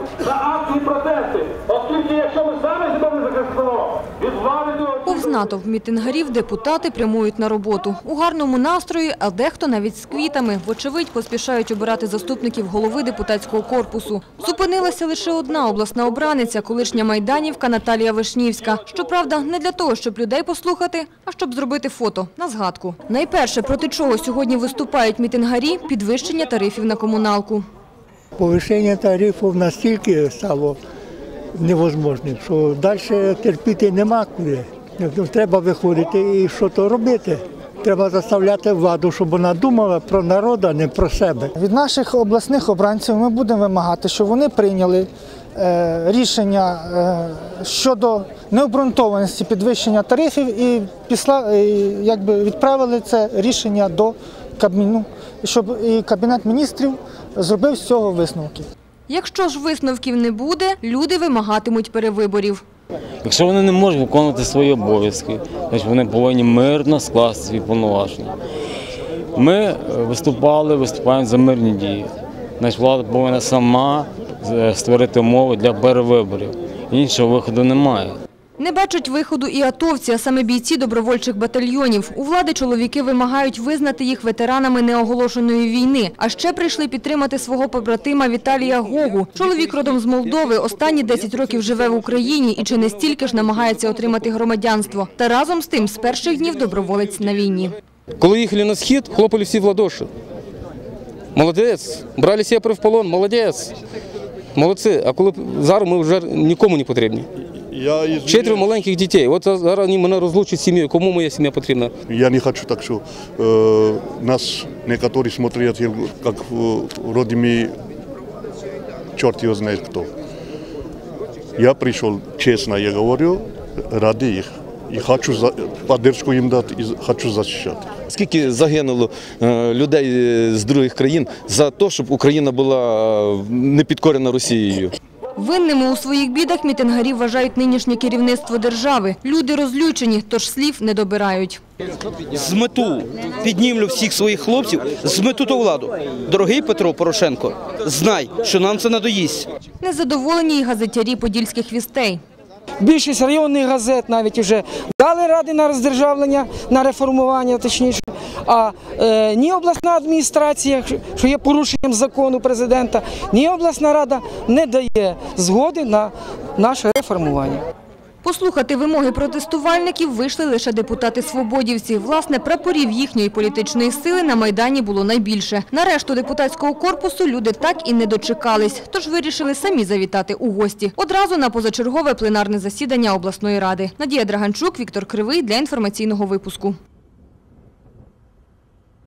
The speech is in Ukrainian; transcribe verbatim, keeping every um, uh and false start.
за акції протести, оскільки якщо ми самі себе не захистимо, від влади до... Повз натовп мітингарів депутати прямують на роботу. У гарному настрої, а дехто навіть з квітами. Вочевидь, поспішають обирати заступників голови депутатського корпусу. Зупинилася лише одна обласна обраниця, колишня майданівка Наталія Вишнівська. Щоправда, не для того, щоб людей послухати, а щоб зробити фото на згадку. Найперше, проти чого сьогодні виступають мітингарі – підвищення тарифів на комуналку. Повищення тарифів настільки стало невозможним, що далі терпіти нема куди. Треба виходити і щось робити. Треба заставляти владу, щоб вона думала про народ, а не про себе. Від наших обласних обранців ми будемо вимагати, щоб вони прийняли е, рішення е, щодо необґрунтованості підвищення тарифів і після, е, якби відправили це рішення до Кабміну, щоб і Кабінет міністрів зробив з цього висновки. Якщо ж висновків не буде, люди вимагатимуть перевиборів. Якщо вони не можуть виконувати свої обов'язки, значить вони повинні мирно скласти свої повноваження. Ми виступали, виступаємо за мирні дії. Значить, влада повинна сама створити умови для перевиборів. Іншого виходу немає. Не бачать виходу і атовці, а саме бійці добровольчих батальйонів. У влади чоловіки вимагають визнати їх ветеранами неоголошеної війни. А ще прийшли підтримати свого побратима Віталія Гогу. Чоловік родом з Молдови, останні десять років живе в Україні і чи не стільки ж намагається отримати громадянство. Та разом з тим з перших днів доброволець на війні. Коли їхали на схід, хлопали всі в ладоші. Молодець, брали себе в полон, молодець. Молодці, а коли зараз ми вже нікому не потрібні. Четверо маленьких дітей. От зараз вони мене розлучать з сім'єю. Кому моя сім'я потрібна? Я не хочу так, що э, нас некоторые смотрят, как родими, черт его знает кто. Я пришел, честно я говорю, ради их. І хочу підтримку їм дати, і хочу захищати. Скільки загинуло людей з других країн за те, щоб Україна була не підкорена Росією? Винними у своїх бідах мітингарі вважають нинішнє керівництво держави. Люди розлючені, тож слів не добирають. Змету, піднімлю всіх своїх хлопців, змету ту владу. Дорогий Петро Порошенко, знай, що нам це надоїсть. Незадоволені й газетярі подільських вістей. Більшість районних газет навіть вже дали ради на роздержавлення, на реформування, точніше. А е, ні обласна адміністрація, що є порушенням закону президента, ні обласна рада не дає згоди на наше реформування. Послухати вимоги протестувальників вийшли лише депутати-свободівці. Власне, прапорів їхньої політичної сили на Майдані було найбільше. На решту депутатського корпусу люди так і не дочекались, тож вирішили самі завітати у гості. Одразу на позачергове пленарне засідання обласної ради. Надія Драганчук, Віктор Кривий для інформаційного випуску.